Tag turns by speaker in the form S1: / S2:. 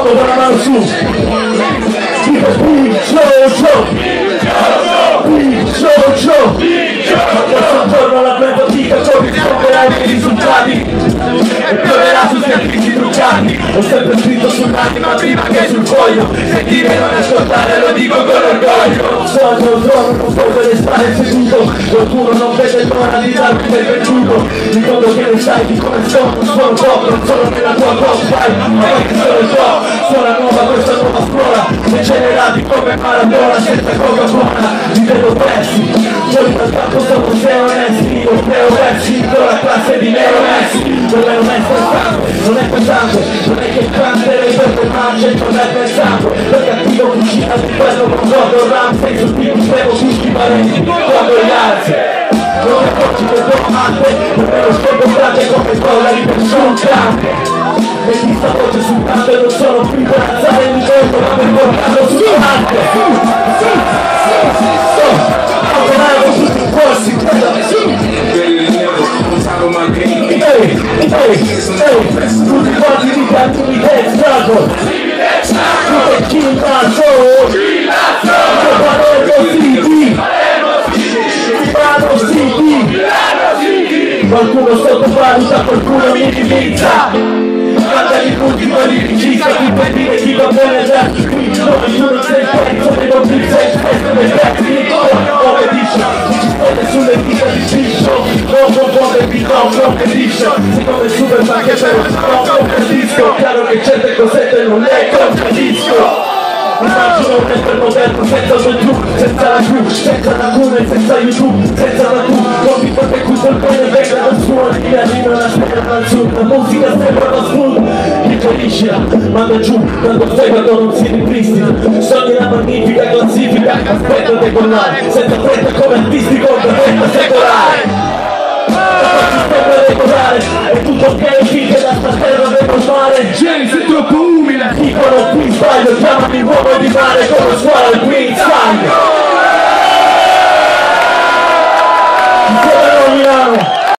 S1: l'uomo con la mano su. Dico Big Jojo, Big Jojo. Adesso un giorno la tua fatica corrisponderà ai risultati e pioverà su servizi truccati. Ho sempre scritto sull'anima prima che sul foglio. Sentire non ascoltare lo dico con orgoglio. Non può restare seduto. Qualcuno non vede l'ora di darmi benvenuto. Ricordo che ne sai di come sono pop, non sono nella tua pop, vai, avanti solo il pop. Suona nuova questa nuova scuola, degenerati come Maradona senza Coca-Cola. Li vedo persi, fuori dal campo sono onesti. Io creo versi, la classe di neonesti. Non è onesto il sangue, non è pesante. Non è che cantere per le mance, non è pensato. Perché attivo cucina di quello con Gordon Ramsay. Sul primo spero tutti i parenti, quando gli alzi. Non è oggi che do mate, non me lo spiego frate come dollari per un grande. E di sta voce sul canto e non sono più per alzare il livello, ma per portarlo sul volante. Autonavo tutti i corsi, tutti quanti di cantini del struggle. Tutte kill my soul. Qualcuno sottovaluta, qualcuno minimizza. Manda i punti ma li regista. Chi può dire chi va bene da qui. Dove tu non sei pezzo, ne non ti sei spesso nei pezzi di come dice, ci spende sulle dita di piscio. Non vuole di non capisce. Siccome Superman che però non capisco. Chiaro che certe cosette non le contraddisco. Immagino un tempo moderno senza YouTube, senza la Q, senza la Q, senza YouTube, senza la Q. Non mi fate qui col bene, venga da suono, mi arriva la sera dal sud, la musica sembra da sud. Mi ferisce, manda giù, quando stai quando non si ripristina. Sogni la magnifica classifica, aspetta decollare, senza fretta come artistico, perfetta secolare. È tutto ok finché da stasera devo fare. James è troppo umile. Dicono qui sbaglio, chiamami uomo di mare come squadra qui.